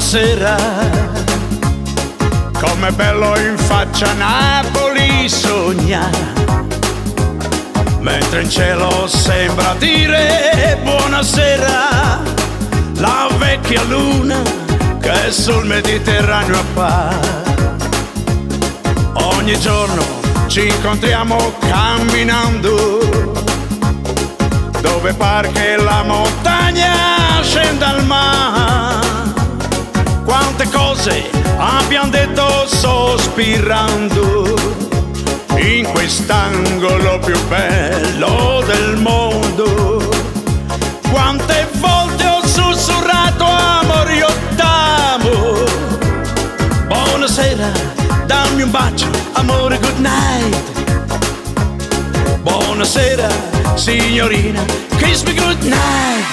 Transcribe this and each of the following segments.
Buonasera, com'è bello in faccia Napoli sognare, mentre in cielo sembra dire buonasera la vecchia luna che sul Mediterraneo appare. Ogni giorno ci incontriamo camminando, dove par che la montagna scenda al mare. Quante cose abbiamo detto sospirando in quest'angolo più bello del mondo. Quante volte ho sussurrato amore io t'amo. Buonasera, dammi un bacio, amore, good night. Buonasera, signorina, kiss me good night.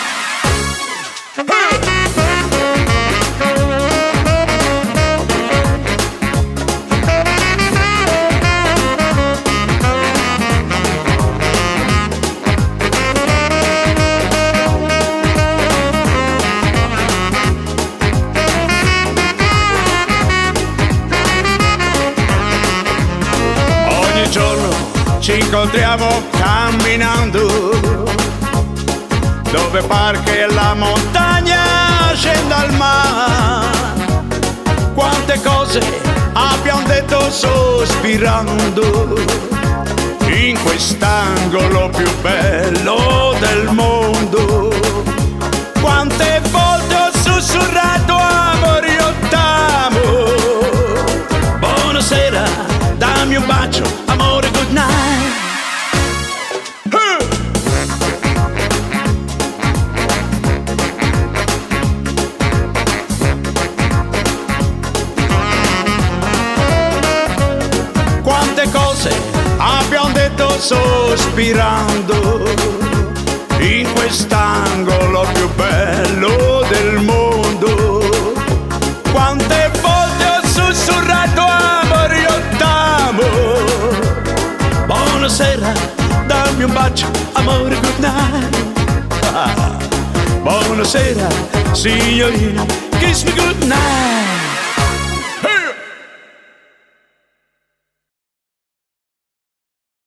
Ogni giorno ci incontriamo camminando, dove par che la montagna scenda al mare. Quante cose abbiamo detto sospirando in quest'angolo più bello del mondo. Quante volte ho sussurrato amore io t'amo. Buonasera, dammi un bacio, amore, good night. Quante cose abbiamo detto sospirando in quest'angolo più bello del mondo. Quante volte ho sussurrato amore io t'amo. Buonasera, dammi un bacio, amore, good night. Buonasera, signorina, kiss me good night.